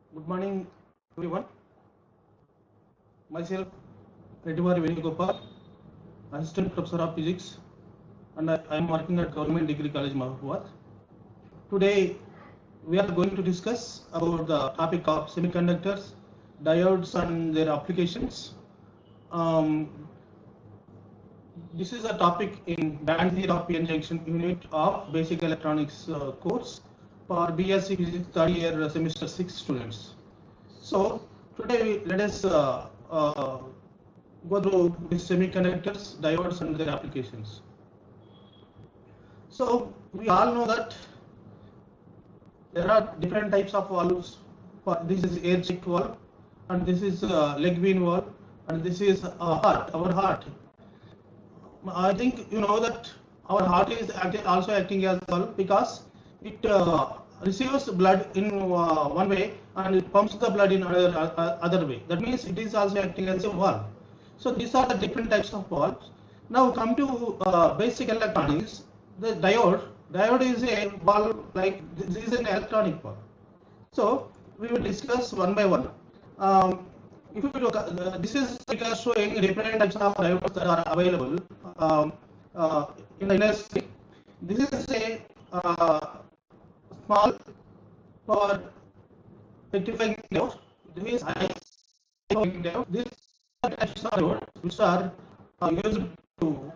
Good morning, everyone. Myself, Reddivari Venugopal, Assistant Professor of Physics, and I am working at Government Degree College, Mahbubad. Today, we are going to discuss about the topic of semiconductors, diodes, and their applications. This is a topic in band theory of PN junction unit of basic electronics course for BSc Physics third year semester 6 students. So today let us go through the semiconductors, diodes, and their applications. So we all know that there are different types of valves. This is air check valve, and this is leg bean valve, and this is heart, our heart. I think you know that our heart is also acting as valve because it receives blood in one way and it pumps the blood in other way. That means it is also acting as a valve. So these are the different types of valves. Now come to basic electronics. The diode is a valve, like this is an electronic valve. So we will discuss one by one. If you look, this is because showing different types of diodes that are available in the industry. This is a small for rectifying diode. This is high diode. These are types of diodes which are used to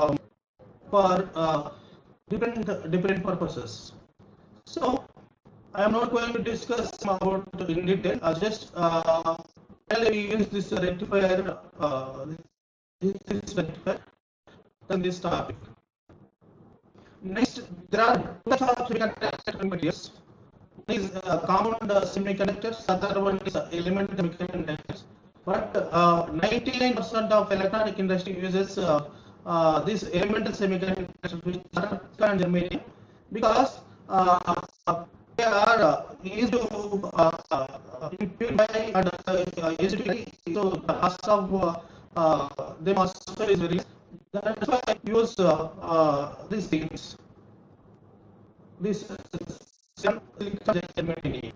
for different purposes. So I am not going to discuss about in detail. I'll just we use this rectifier, this rectifier on this topic. Next, there are two types of semiconductor materials. One is compound semiconductors, other one is element semiconductors. But 99% of electronic industry uses these elemental semiconductors, which are germanium, because they are easy to purify and easy to use. So the cost of them also is very. That's why I use these things. This germanium.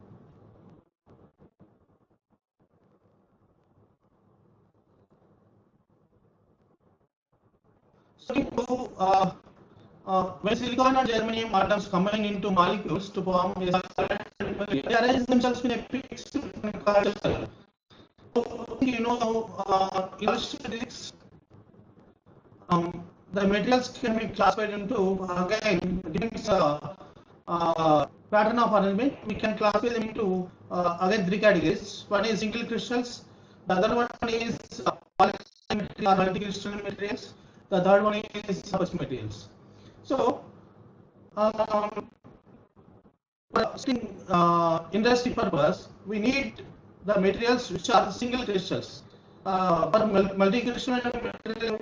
So when silicon and germanium atoms combine into molecules to form a solid, they arrange themselves in a fixed structure. So you know, in physics, the materials can be classified into again depends pattern of arrangement. We can classify them into again three categories. One is single crystals. The other one is multi-crystal materials. The third one is surface materials. So, for industry purpose, we need the materials which are single crystals. For multi-crystal materials,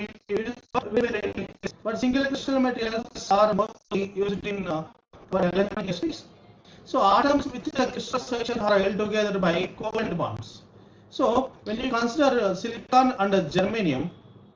but single crystal materials are mostly used in for electronic industries. So, atoms within the crystal section are held together by covalent bonds. So, when you consider silicon and germanium,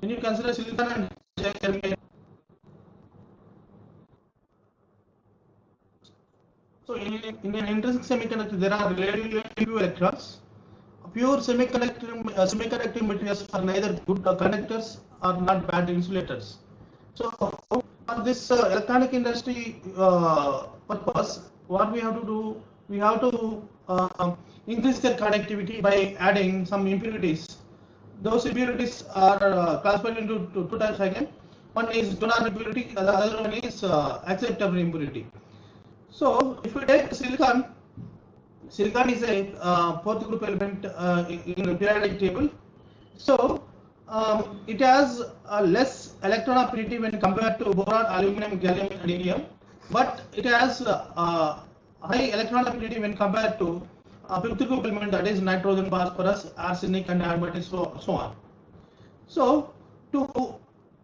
so in an intrinsic semiconductor, there are relatively few electrons. Pure semiconducting materials are neither good conductors or not bad insulators. So for this electronic industry purpose, what we have to do, we have to increase their conductivity by adding some impurities. Those impurities are classified into two types again. One is donor impurity, the other one is acceptable impurity. So if we take silicon is a fourth group element in the periodic table. So it has less electron affinity when compared to boron, aluminum, gallium, and indium, but it has high electron affinity when compared to fifth group element, that is nitrogen, phosphorus, arsenic, and aromatic, so on. So to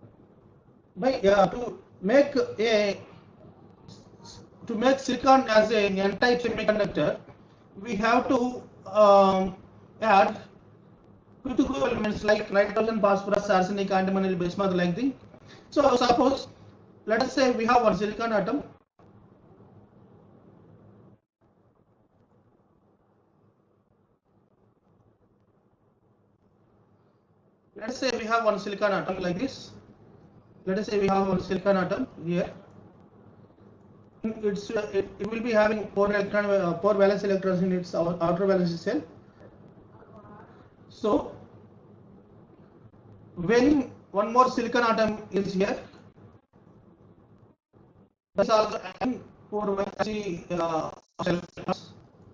make silicon as an N-type semiconductor, we have to add fifth group elements like nitrogen, phosphorus, arsenic, antimony, bismuth, like thing. So suppose, let us say we have one silicon atom. Let us say we have one silicon atom like this. Let us say we have one silicon atom here. It will be having four valence electrons in its outer valence shell. So when one more silicon atom is here, that's also having four valence electrons.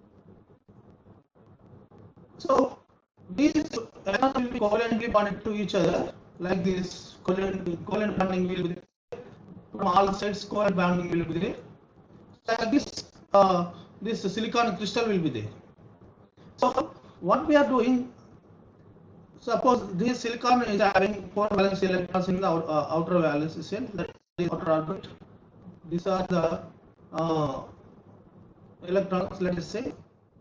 So these electrons will be covalently bonded to each other like this. Covalent bonding will be there. From all sides, covalent bonding will be there. Like this, this silicon crystal will be there. So what we are doing, suppose this silicon is having four valence electrons in the outer valence shell, that is outer orbit. These are the electrons, let us say.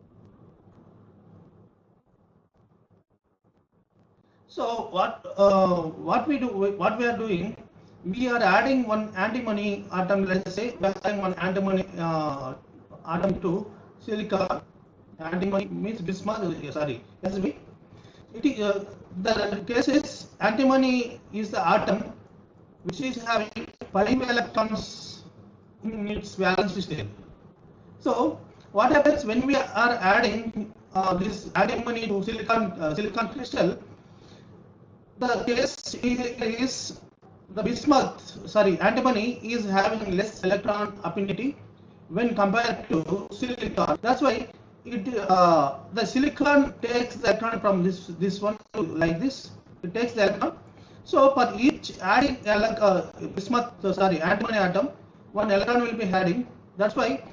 So what we are doing, we are adding one antimony atom. Let's say we are adding one antimony atom to silicon. Antimony means bismuth. Sorry, SB. It is the case is antimony is the atom which is having 5 electrons in its valence shell. So what happens when we are adding this antimony to silicon crystal? The case is the bismuth, sorry, antimony is having less electron affinity when compared to silicon. That's why it the silicon takes the electron from this one to like this. It takes the electron. So for each adding bismuth, antimony atom, one electron will be adding. That's why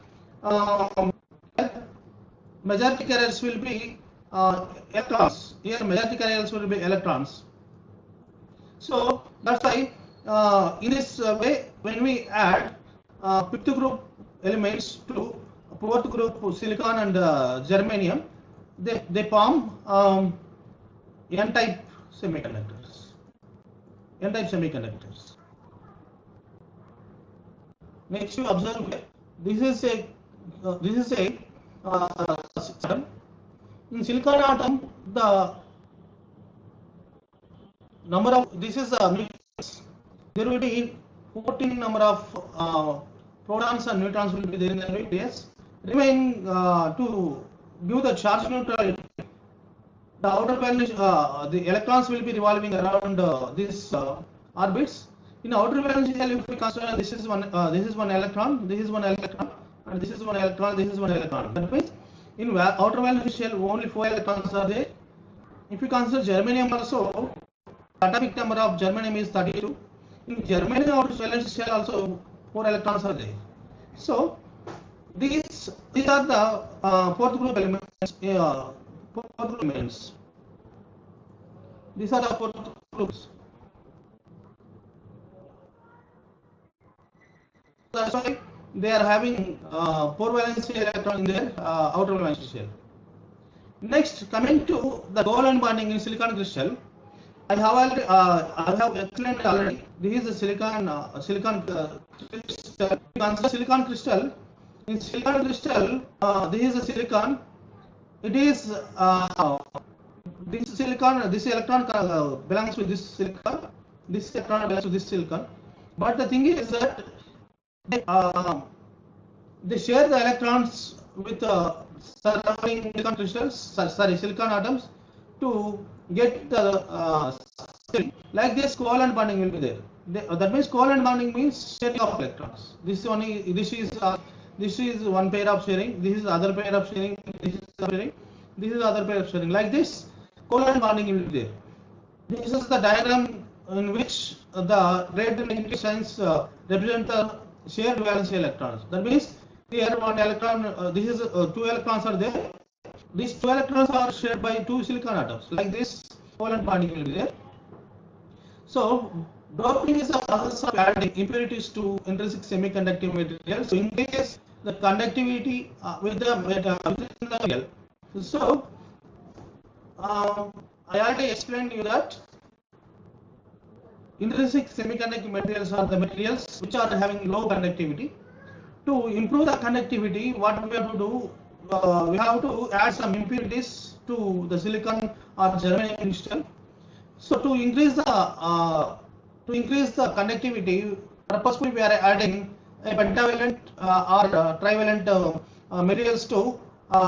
majority carriers will be electrons. Here majority carriers will be electrons. So that's why in this way, when we add fifth group elements to fourth group silicon and germanium, they form N-type semiconductors. N-type semiconductors. Next, you observe here. This is a atom. In silicon atom, the number of there will be 14 number of protons and neutrons will be there in the nucleus. Remaining to give the charge neutrality, the outer valence, the electrons will be revolving around these orbits. In outer valence shell, if we consider this is one electron, this is one electron, and this is one electron, this is one electron. That means in outer valence shell only 4 electrons are there. If you consider germanium also, atomic number of germanium is 32. In germanium outer valence shell also 4 electrons are there. So these are the fourth group elements. These are the fourth groups. That's why they are having 4 valence electron in their outer valence shell. Next, coming to the covalent bonding in silicon crystal, I have explained already. This is a silicon crystal. Consider silicon crystal. In silicon crystal, this is a silicon. It is this silicon. This electron belongs to this silicon. This electron belongs to this silicon. But the thing is that they share the electrons with surrounding silicon crystals. Silicon atoms to get the like this covalent bonding will be there. That means covalent bonding means sharing of electrons. This is one pair of sharing. This is other pair of sharing. This is other sharing. This is other pair of sharing. Like this, covalent bonding will be there. This is the diagram in which the red and pink signs represent the shared valence electrons. That means here one electron. This is 2 electrons are there. These 2 electrons are shared by 2 silicon atoms. Like this, covalent bonding will be there. So doping is the process of adding impurities to intrinsic semiconducting material. So increase the conductivity within the material. So I already explained you that intrinsic semiconducting materials are the materials which are having low conductivity. To improve the conductivity, what we have to do? We have to add some impurities to the silicon or germanium crystal. So to increase the conductivity, purposefully we are adding a pentavalent or trivalent materials to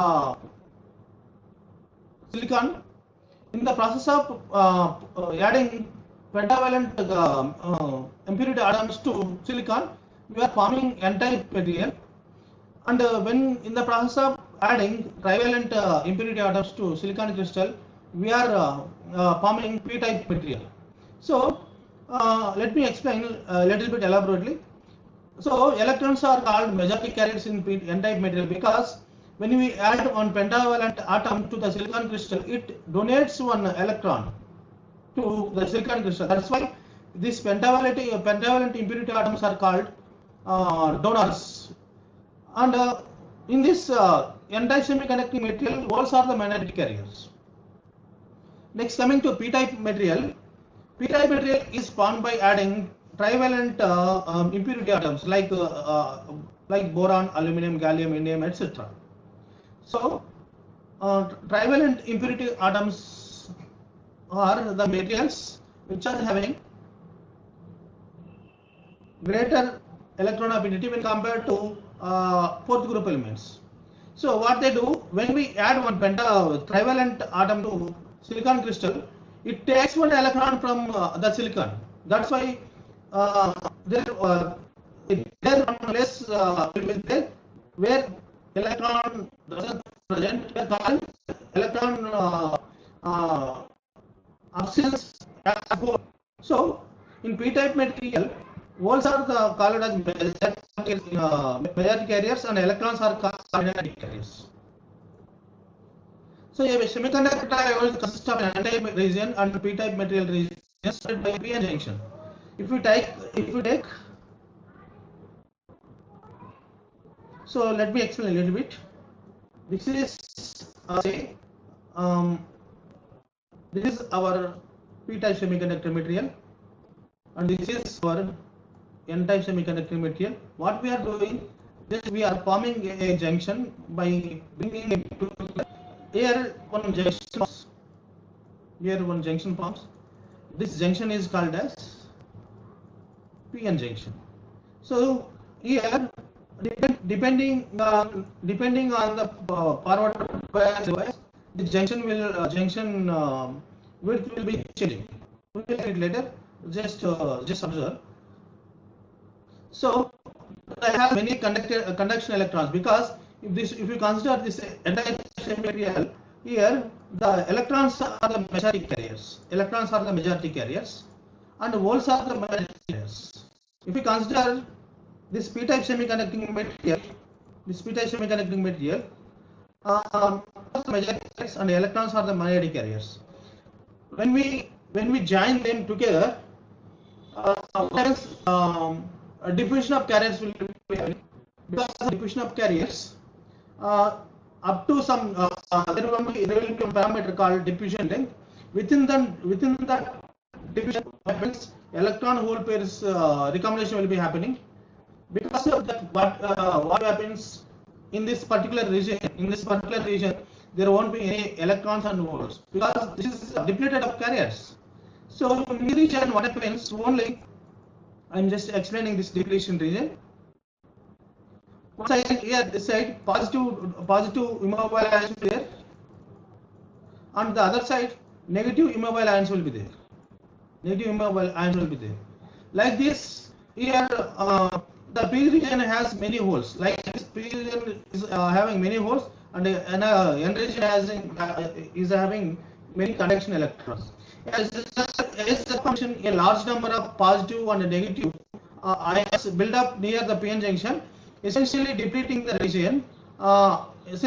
silicon. In the process of adding pentavalent impurity atoms to silicon, we are forming N-type material. And when in the process of adding trivalent impurity atoms to silicon crystal, we are forming P-type material. So let me explain a little bit elaborately. So electrons are called majority carriers in N-type material because when we add one pentavalent atom to the silicon crystal, it donates one electron to the silicon crystal. That's why these pentavalent impurity atoms are called donors. And in this N-type semiconducting material, holes are the magnetic carriers. Next, coming to P-type material. P-type material is formed by adding trivalent impurity atoms like boron, aluminum, gallium, indium, etc. So, trivalent impurity atoms are the materials which are having greater electron affinity when compared to fourth group elements. So what they do, when we add one trivalent atom to silicon crystal, it takes one electron from the silicon. That's why there one less will be there where electron doesn't present. We call electron absence as hole. So in P-type material, holes are called as majority carriers and electrons are called minority carriers. So a semiconductor diode consists of an N-type region and P-type material region separated by p-n junction. If we take, so let me explain a little bit. This is this is our P-type semiconductor material, and this is our N-type semiconductor material. What we are doing is we are forming a junction by bringing it together. Here one junction forms. This junction is called as p-n junction. So here, depending on the forward bias device, the junction width will be changing. We will get later. Just observe. So I have many conduction electrons because if you consider this entire material, here the electrons are the majority carriers. And holes are the minority carriers. If you consider this P-type semiconducting material, majority carriers and electrons are the minority carriers. When we join them together, a diffusion of carriers will be happening. Because of diffusion of carriers, up to some there will be a parameter called diffusion length. Within that diffusion happens, electron hole pairs recombination will be happening. Because of that, what happens in this particular region? There won't be any electrons and holes because this is depleted of carriers. So in this region, what happens? Only I'm just explaining this depletion region. One side here, this side positive immobile ions will be there, and the other side negative immobile ions will be there. Like this, here the P region has many holes. Like this, P region is having many holes, and N region is having many conduction electrons. As the function, a large number of positive and negative ions build up near the p-n junction, essentially depleting the region, by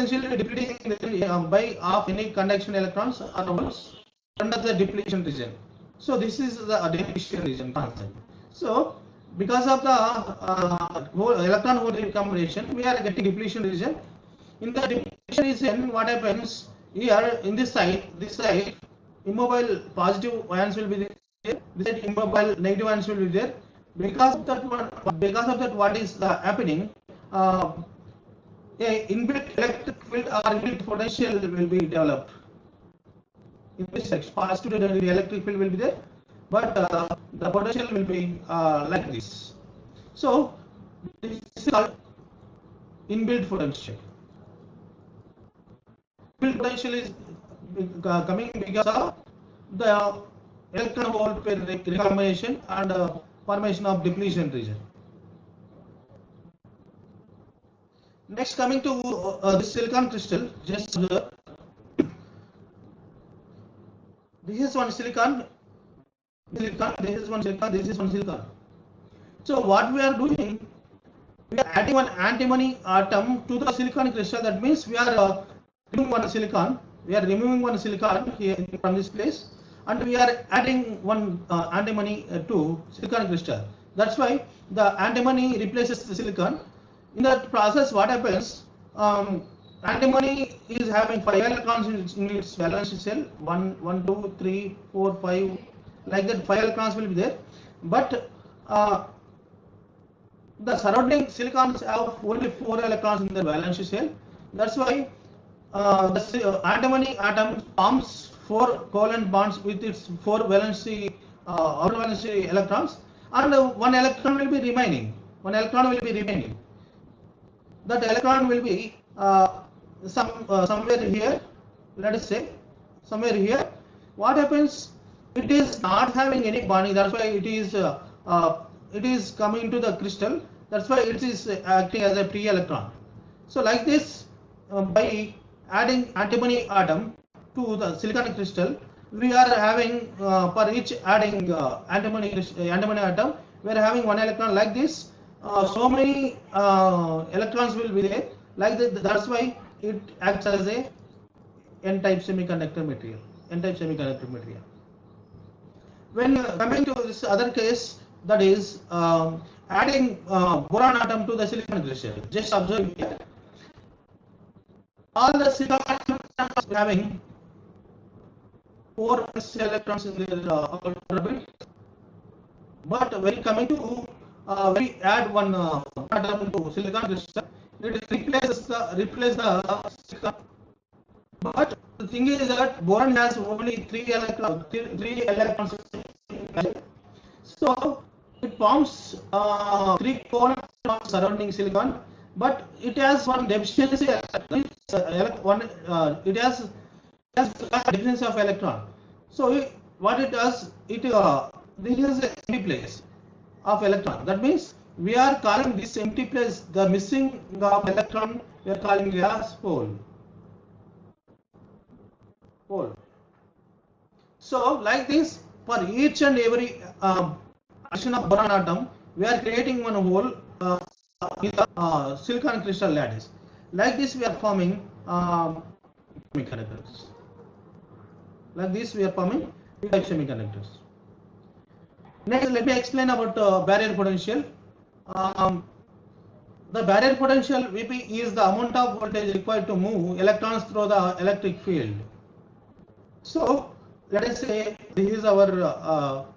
of any conduction electrons or holes under the depletion region. So this is the depletion region concept. So because of the electron hole recombination, we are getting depletion region. In the depletion region, what happens here in this side, immobile positive ions will be there. This side immobile negative ions will be there. Because of that, what is happening? A inbuilt electric field or inbuilt potential will be developed. in this section. Positive electric field will be there, but the potential will be like this. So this is called inbuilt potential. Inbuilt potential is coming because of the electron hole pair recombination and formation of depletion region. Next, coming to this silicon crystal, just observe. This is one silicon, this is one silicon, this is one silicon. So what we are doing, we are adding one antimony atom to the silicon crystal. That means we are removing one silicon. We are removing one silicon here from this place, and we are adding one antimony to silicon crystal. That's why the antimony replaces the silicon. In that process, what happens? Antimony is having 5 electrons in its valence shell. 1, 2, 3, 4, 5, like that. 5 electrons will be there, but the surrounding silicons have only 4 electrons in the valence shell. That's why the antimony atom forms 4 covalent bonds with its 4 valency outer valency electrons, and 1 electron will be remaining. 1 electron will be remaining. That electron will be somewhere here. Let us say somewhere here. What happens? It is not having any bonding. That's why it is coming to the crystal. That's why it is acting as a free electron. So like this, by adding antimony atom to the silicon crystal, we are having for each adding antimony atom, we are having 1 electron. Like this, so many electrons will be there. Like that. That's why it acts as a N-type semiconductor material. N-type semiconductor material. When coming to this other case, that is adding boron atom to the silicon crystal. Just observe here. All the silicon atoms having 4 electrons in their orbit, but when coming to we add one atom to silicon crystal, it replaces the silicon. But the thing is that boron has only 3 electrons. So it forms 3 covalent bonds surrounding silicon, but it has one deficiency. It has deficiency of electron. So what it does, this is an empty place of electron. That means we are calling this empty place, the missing of electron, we are calling it as hole. So like this, for each and every addition of boron atom, we are creating one hole in the silicon crystal lattice. Like this, we are forming semiconductors. Like this, we are forming P-type semiconductors. Next, let me explain about barrier potential. The barrier potential Vp is the amount of voltage required to move electrons through the electric field. So let us say this is our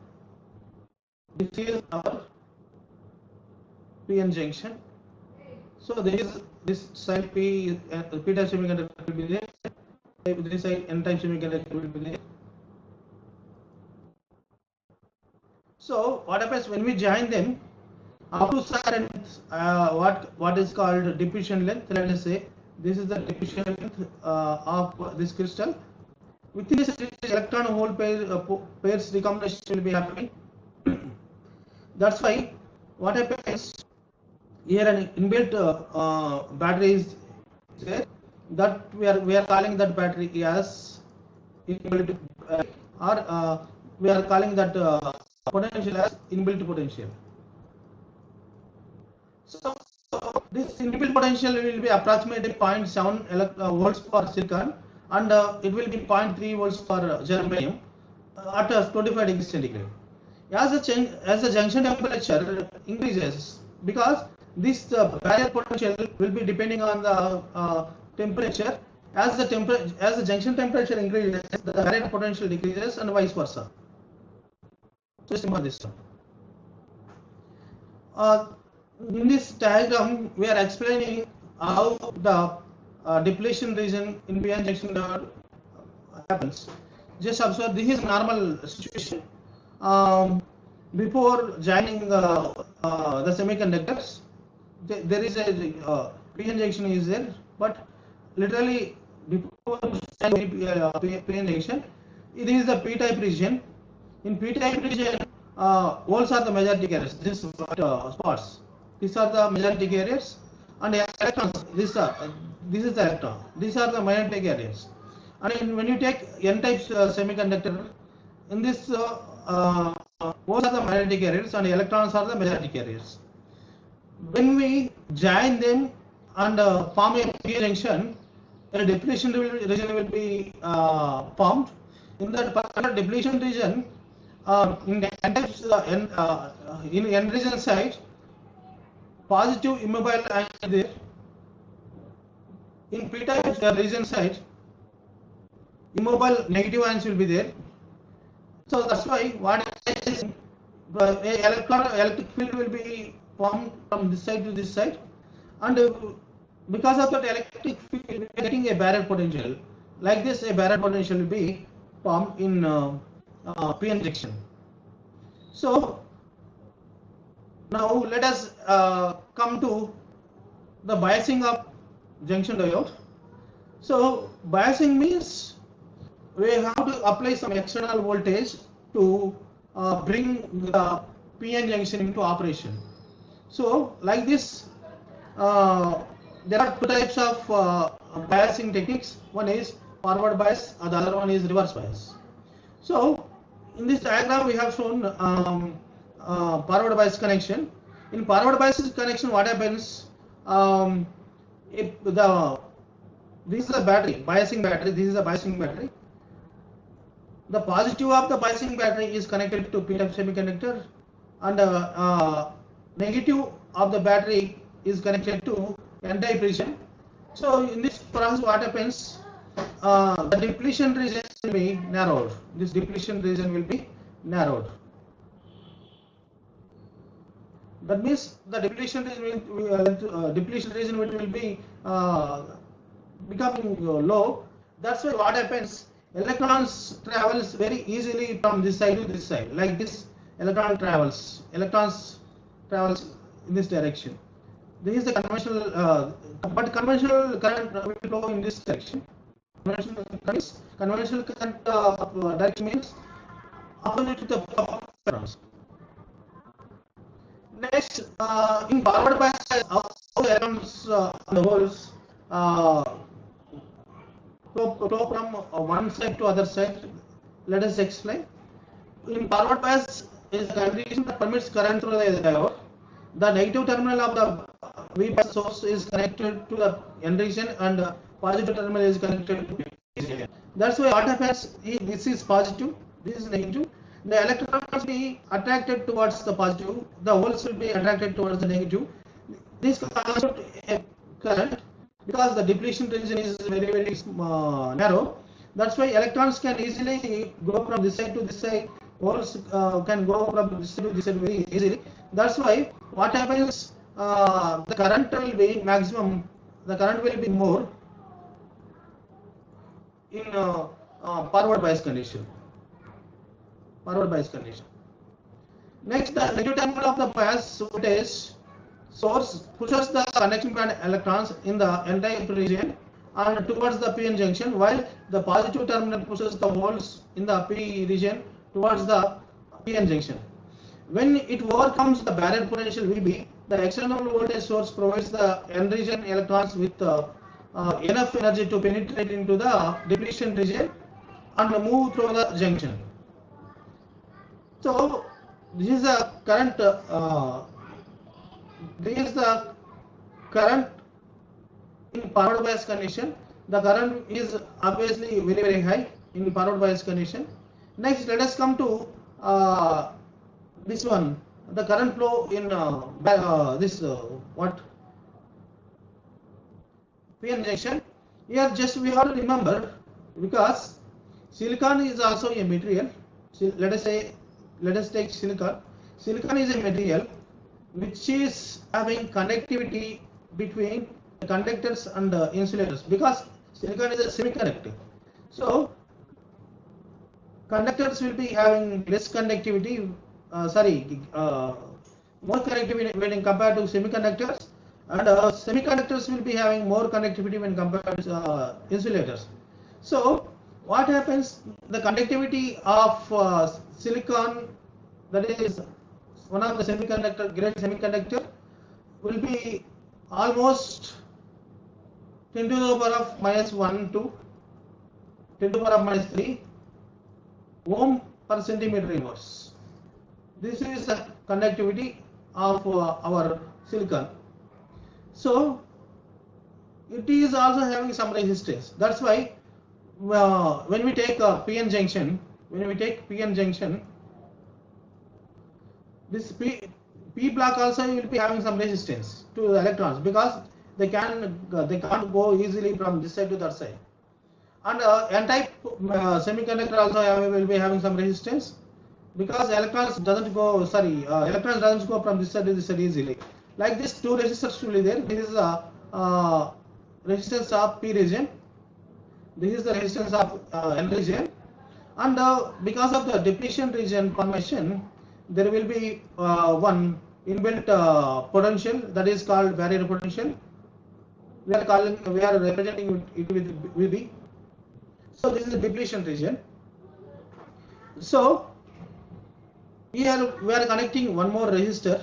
PN junction. So this side P-type semiconductor will be there. This side N-type semiconductor will be there. So what happens when we join them up to certain what is called diffusion length? Let us say this is the diffusion length of this crystal. Within this electron hole pairs recombination will be happening. That's why what happens here, an inbuilt battery is there. That we are calling that battery as inbuilt, or we are calling that potential as inbuilt potential. So this inbuilt potential will be approximately 0.7 volts for silicon, and it will be 0.3 volts for germanium at 25 degrees centigrade. As the junction temperature increases, because this barrier potential will be depending on the temperature. As the junction temperature increases, the barrier potential decreases, and vice versa. Just remember this one. In this diagram, we are explaining how the depletion region in PN junction happens. just observe this is normal situation. Before joining the semiconductors, there is a p-n junction is there, but literally before joining p-n junction, it is the p-type region. In p-type region, holes are the majority carriers. This spots. These are the majority carriers, and electrons. This is the electron. These are the minority carriers. And when you take n-type semiconductor, in this holes are the minority carriers and electrons are the majority carriers. When we join them and form a p-n junction, a depletion region will be formed. In that particular depletion region, in n region side, positive immobile ion is there. In p-type region side, immobile negative ions will be there. So that's why what is electric field will be formed from this side to this side, and because of that electric field, we are getting a barrier potential. Like this, a barrier potential will be formed in p-n junction. So now let us come to the biasing of junction diode. So biasing means we have to apply some external voltage to bring the p-n junction into operation. So like this, there are two types of biasing techniques. One is forward bias, and the other one is reverse bias. So in this diagram we have shown forward bias connection. In forward bias connection, what happens? If this is a battery, biasing battery. This is a biasing battery. The positive of the biasing battery is connected to p-type semiconductor, and negative of the battery is connected to n-type region. So in this process, what happens? The depletion region will be narrowed. This depletion region will be narrowed. That means the depletion region will be becoming low. That's why what happens? Electrons travels very easily from this side to this side. Like this, electrons travels in this direction. This is the conventional, but conventional current will flow in this direction. Conventional current direction means opposite to the electrons. Next, in forward bias, electrons and the holes flow from one side to other side. Let us explain. In forward bias is a condition that permits current through the diode. The negative terminal of the V bias source is connected to the N region, and the positive terminal is connected to P region. That's why what happens, this is positive, this is negative. The electrons will be attracted towards the positive, the holes will be attracted towards the negative. This constitutes a current because the depletion region is very narrow. That's why electrons can easily go from this side to this side. Holes can go from this side to this side very easily. That's why what happens, the current will be maximum, the current will be more in forward bias condition. Next, the negative terminal of the bias voltage source pushes the conduction band electrons in the n-type region and towards the p-n junction, while the positive terminal pushes the holes in the p region towards the p-n junction. When it overcomes the barrier potential Vb, the external voltage source provides the n region electrons with enough energy to penetrate into the depletion region and move through the junction. So this is the current. This is the current in forward bias condition. The current is obviously very high in forward bias condition. Next, let us come to this one. The current flow in this what p-n junction. Here, just we have to remember, because silicon is also a material. So let us take silicon. Silicon is a material which is having conductivity between the conductors and the insulators, because silicon is a semiconductor. So conductors will be having less conductivity, more conductivity when compared to semiconductors, and semiconductors will be having more conductivity when compared to insulators. So what happens, the conductivity of silicon, that is one of the semiconductor, grade semiconductor, will be almost 10 to the power of minus 1 to 10 to the power of minus 3 ohm per centimeter inverse. This is the conductivity of our silicon. So it is also having some resistance. That's why when we take a PN junction, this P block also will be having some resistance to the electrons, because they can't go easily from this side to that side. And N-type semiconductor also will be having some resistance, because electrons doesn't go from this side to this side easily. Like this, two resistors will be there. This is a resistance of P region. This is the resistance of N region, and because of the depletion region formation, there will be one inbuilt potential, that is called barrier potential. We are representing it with VB. So this is the depletion region. So here we are connecting one more resistor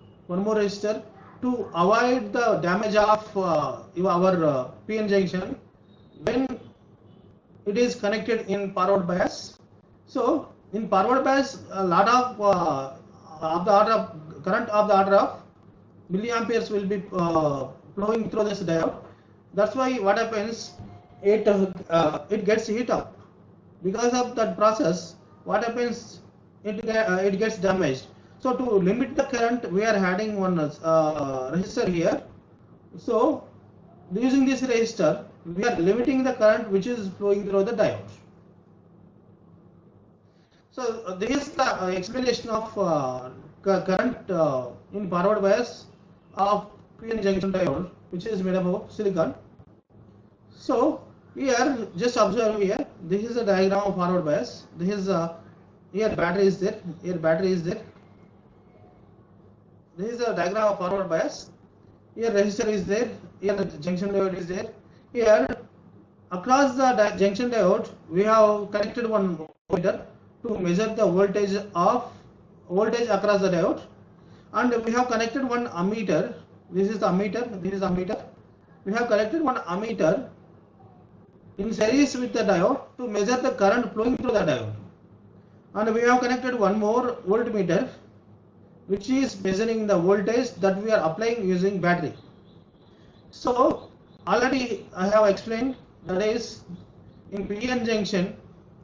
to avoid the damage of our PN junction when it is connected in forward bias. So in forward bias, a lot of the order of current of the order of milliamperes will be flowing through this diode. That's why what happens, it gets heat up. Because of that process, what happens, it gets damaged. So to limit the current, we are adding one resistor here. So using this resistor, we are limiting the current which is flowing through the diode. So this is the explanation of current in forward bias of PN junction diode, which is made up of silicon. So here, just observe here, this is a diagram of forward bias. This is here battery is there, here battery is there. This is a diagram of forward bias. Here resistor is there, here the junction diode is there. Here across the junction diode, we have connected one voltmeter to measure the voltage across the diode, and we have connected one ammeter. This is the ammeter. This is the ammeter. We have connected one ammeter in series with the diode to measure the current flowing through the diode, and we have connected one more voltmeter which is measuring the voltage that we are applying using battery. So already I have explained, that is in PN junction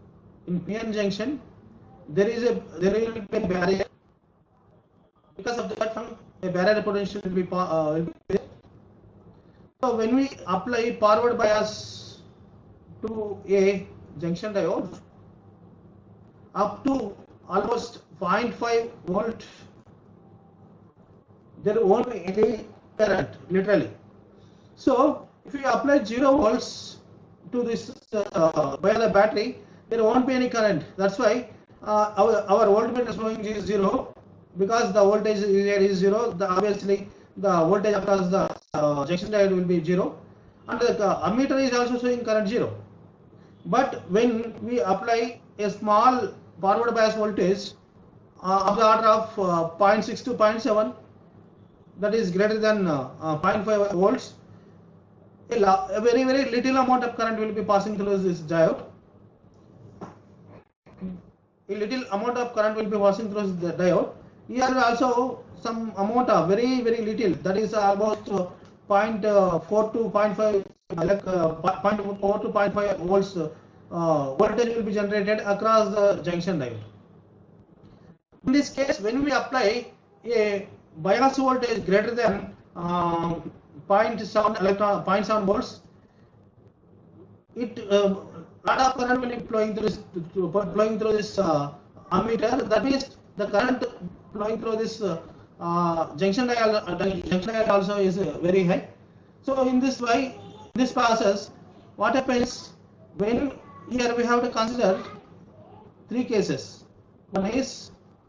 there will be a barrier. Because of that, a barrier potential will be there. So when we apply forward bias to a junction diode up to almost 0.5 volt, there won't be any current, literally. So if we apply 0 volts to this via the battery, there won't be any current. That's why our voltmeter is showing is 0, because the voltage here is 0. Obviously the voltage across the junction diode will be 0, and the ammeter is also showing current 0. But when we apply a small forward bias voltage of the order of 0.6 to 0.7, that is greater than 0.5 volts, a very little amount of current will be passing through this diode. A little amount of current will be passing through the diode. Here also some amount of very little, that is almost 0.4 to 0.5, like 0.4 to 0.5 volts voltage will be generated across the junction diode. In this case, when we apply a bias voltage greater than 0.7 volts, lot of current will be flowing through this ammeter. That means the current flowing through this junction diode also is very high. So in this way, this process, what happens, when here we have to consider three cases. One is,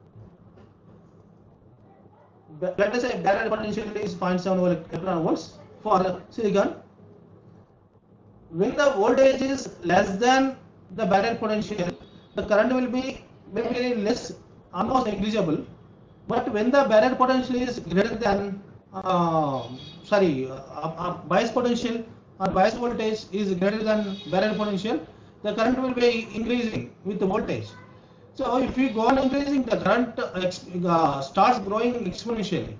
let us say barrier potential is 0.7 electron volts for silicon. When the voltage is less than the barrier potential, the current will be very less, almost negligible. But when the barrier potential is greater than, bias potential or bias voltage is greater than barrier potential, the current will be increasing with the voltage. So if we go on increasing, the current starts growing exponentially.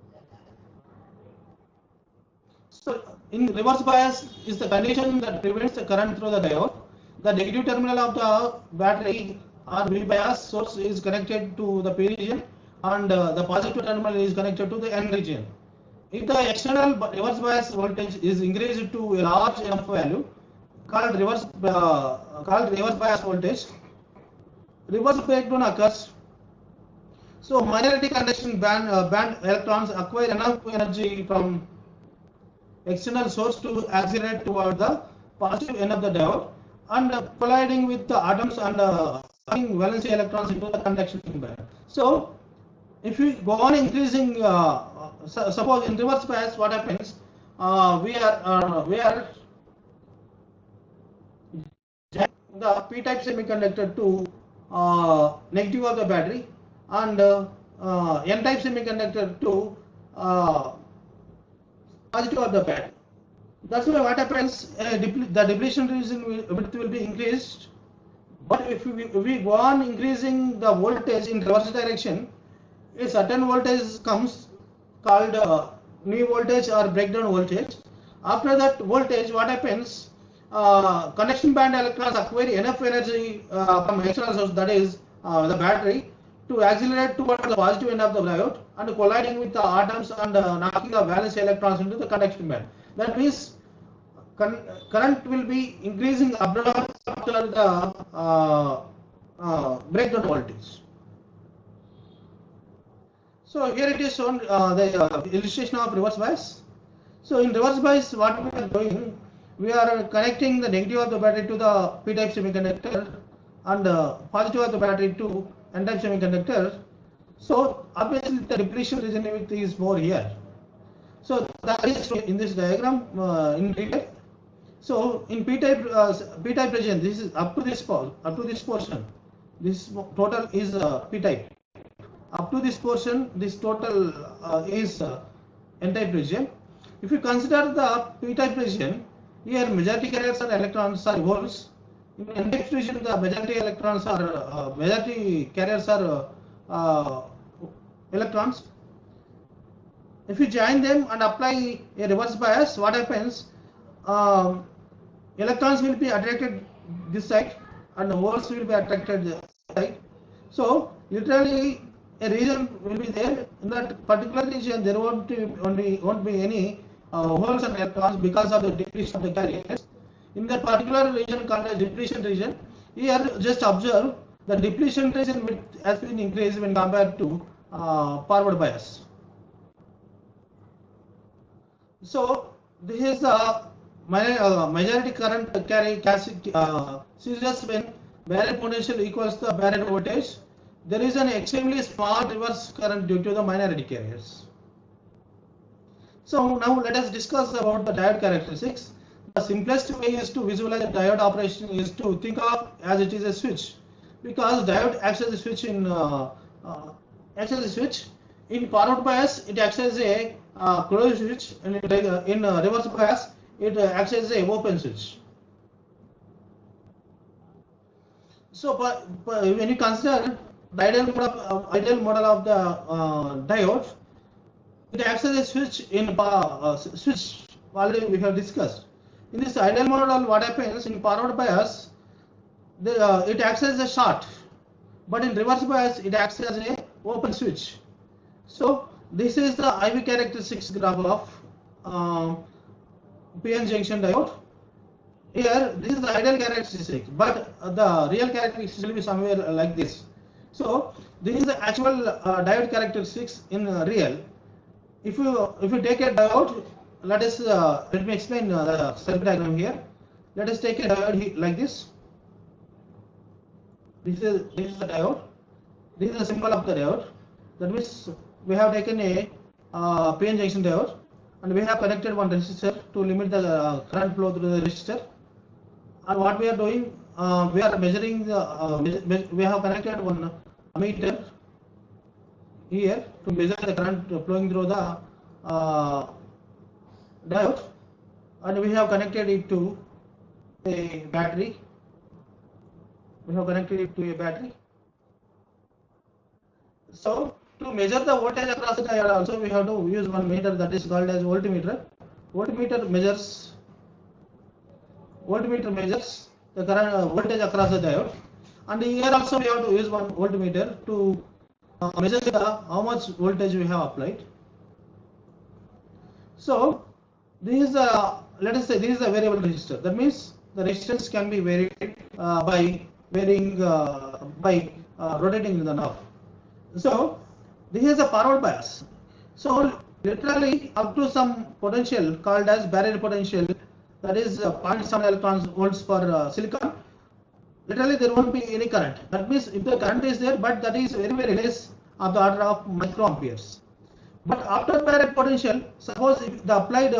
So in reverse bias is the condition that prevents the current through the diode. The negative terminal of the battery or V bias source is connected to the P region, and the positive terminal is connected to the N region. If the external reverse bias voltage is increased to a large enough value, called reverse bias voltage, reverse breakdown occurs. So minority conduction band electrons acquire enough energy from external source to accelerate toward the positive end of the diode and colliding with the atoms and valency electrons into the conduction band. So if we go on increasing, suppose in reverse bias, what happens? We are the p-type semiconductor to negative of the battery, and n-type semiconductor to positive of the battery. That's why what happens, the depletion region width will be increased. But if we go on increasing the voltage in reverse direction, a certain voltage comes called new voltage or breakdown voltage. After that voltage, what happens? Conduction band electrons acquire enough energy from external source, that is the battery, to accelerate towards the positive end of the diode and colliding with the atoms and knocking the valence electrons into the conduction band. That means current will be increasing abrupt after the breakdown voltage. So here it is shown the illustration of reverse bias. So in reverse bias, what we are doing, we are connecting the negative of the battery to the p-type semiconductor and positive of the battery to n-type semiconductor. So obviously the depletion region is more here. So that is in this diagram in detail. So in p-type region, this is up to this portion. This total is p-type. Up to this portion, this total is n-type region. If you consider the p-type region, here majority carriers are electrons or holes. In n-type region, the majority electrons are majority carriers are electrons. If you join them and apply a reverse bias, what happens? Electrons will be attracted this side and the holes will be attracted this side. So literally a region will be there. In that particular region, there won't be any holes and electrons because of the depletion of the carriers. In that particular region called the depletion region, here just observe the depletion region width has been increased when compared to forward bias. So this is the majority current carry seizures when barrier potential equals the barrier voltage. There is an extremely small reverse current due to the minority carriers. So now let us discuss about the diode characteristics. The simplest way is to visualize the diode operation is to think of as it is a switch, because diode acts as a switch in forward bias. It acts as a closed switch, and in reverse bias it acts as a open switch. So when you consider the ideal model of the diode, it acts as a switch in switch. Already we have discussed. In this ideal model, what happens in forward bias? It acts as a short, but in reverse bias, it acts as a open switch. So this is the IV characteristics graph of PN junction diode. Here, this is the ideal characteristic, but the real characteristics will be somewhere like this. So this is the actual diode characteristics in real. If you take a diode, let me explain the circuit diagram here. Let us take a diode like this. This is the diode. This is the symbol of the diode. That means we have taken a PN junction diode, and we have connected one resistor to limit the current flow through the resistor. And what we are doing, we are measuring the. We have connected one ammeter here to measure the current flowing through the diode, and we have connected it to a battery. We have connected it to a battery. So to measure the voltage across the diode also we have to use one meter, that is called as voltmeter. Voltmeter measures the current voltage across the diode, and here also we have to use one voltmeter to measure how much voltage we have applied. So this is let us say this is a variable resistor. That means the resistance can be varied by varying rotating the knob. So this is a forward bias. So literally up to some potential called as barrier potential, that is 0.7 electron volts for silicon, literally there won't be any current. That means if the current is there, but that is very less, of the order of microamperes. But after barrier potential, suppose if the applied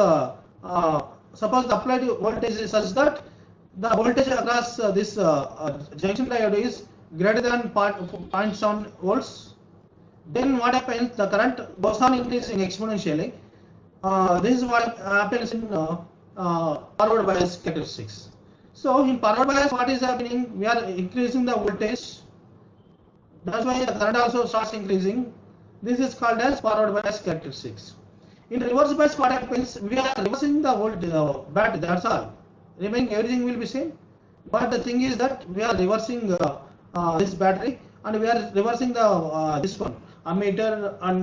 voltage is such that the voltage across this junction diode is greater than 0.7 volts, then what happens? The current goes on increasing exponentially. This is what happens in forward bias characteristics. So in forward bias, what is happening? We are increasing the voltage. That's why the current also starts increasing. This is called as forward bias characteristics. In reverse bias, what happens? We are reversing the voltage battery. That's all. Remaining everything will be same. But the thing is that we are reversing this battery, and we are reversing the this one ammeter and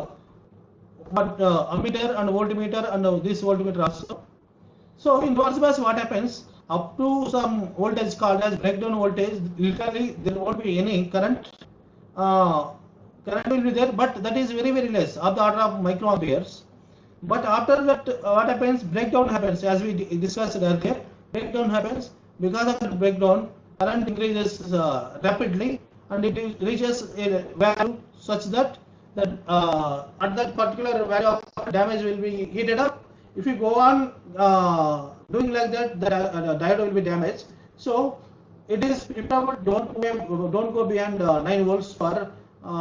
ammeter and voltmeter and this voltmeter also. So in reverse bias, what happens? Up to some voltage called as breakdown voltage, literally there won't be any current. Current will be there, but that is very less, of the order of microamperes. But after that, what happens? Breakdown happens, as we discussed earlier. Breakdown happens. Because of the breakdown, current increases rapidly, and it reaches a value such that at that particular value of damage will be heated up. If you go on doing like that, the diode will be damaged. So it is preferable don't go beyond 9 volts for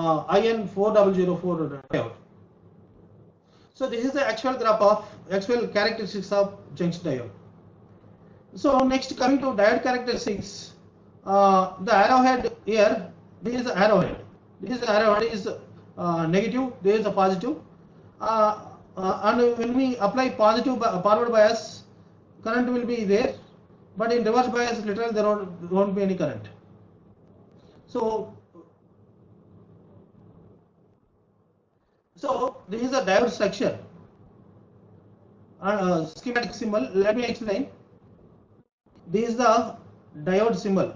IN4004 diode. So this is the actual graph of actual characteristics of junction diode. So next, coming to diode characteristics, the arrowhead here, this is the arrowhead. This arrowhead is negative, there is a positive, and when we apply positive forward bias, current will be there, but in reverse bias, literally there won't be any current. So this is a diode structure. Schematic symbol. Let me explain. This is the diode symbol.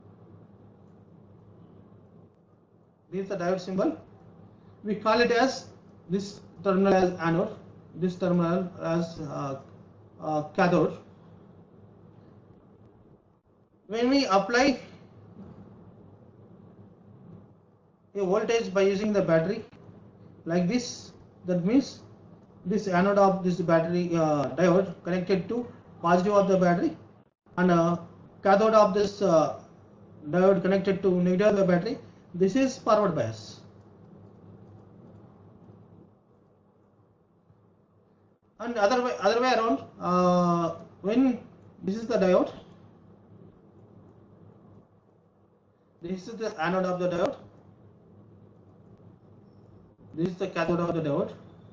This is the diode symbol. We call it as this terminal as anode, this terminal as cathode. When we apply a voltage by using the battery like this, that means this anode of this battery diode connected to positive of the battery, and cathode of this diode connected to negative of the battery. This is forward bias. And other way around, when this is the diode, this is the anode of the diode, this is the cathode of the diode.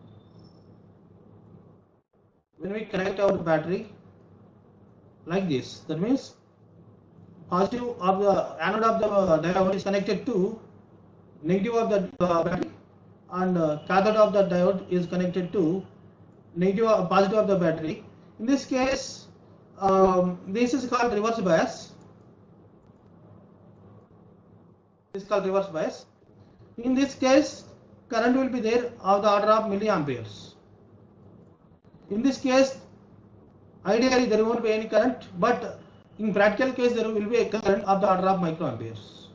When we connect our battery like this, that means positive of the anode of the diode is connected to negative of the battery, and cathode of the diode is connected to positive of the battery. In this case, this is called reverse bias. This is called reverse bias. In this case, current will be there of the order of milliamperes. In this case, ideally there won't be any current, but in practical case there will be a current of the order of microamperes.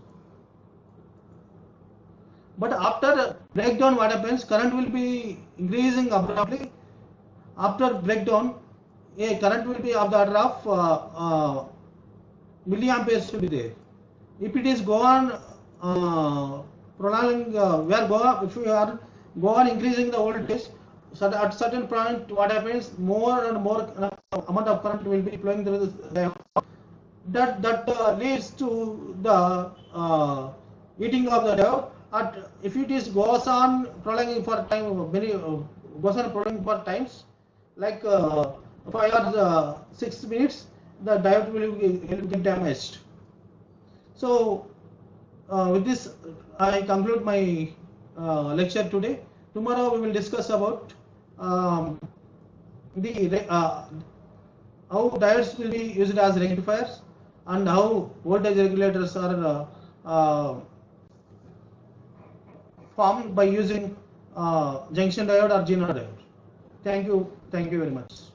But after breakdown, what happens? Current will be increasing abruptly. After breakdown, a current will be of the order of milliamperes will be there. If it is go on prolonging, if we are go on increasing the voltage, so at certain point, what happens? More and more amount of current will be flowing through the that leads to the heating of the diode. If it is goes on prolonging for time, goes on prolonging for times like 5 or 6 minutes, the diode will get damaged. So with this, I conclude my lecture today. Tomorrow we will discuss about how diodes will be used as rectifiers and how voltage regulators are formed by using junction diode or Zener diode. Thank you very much.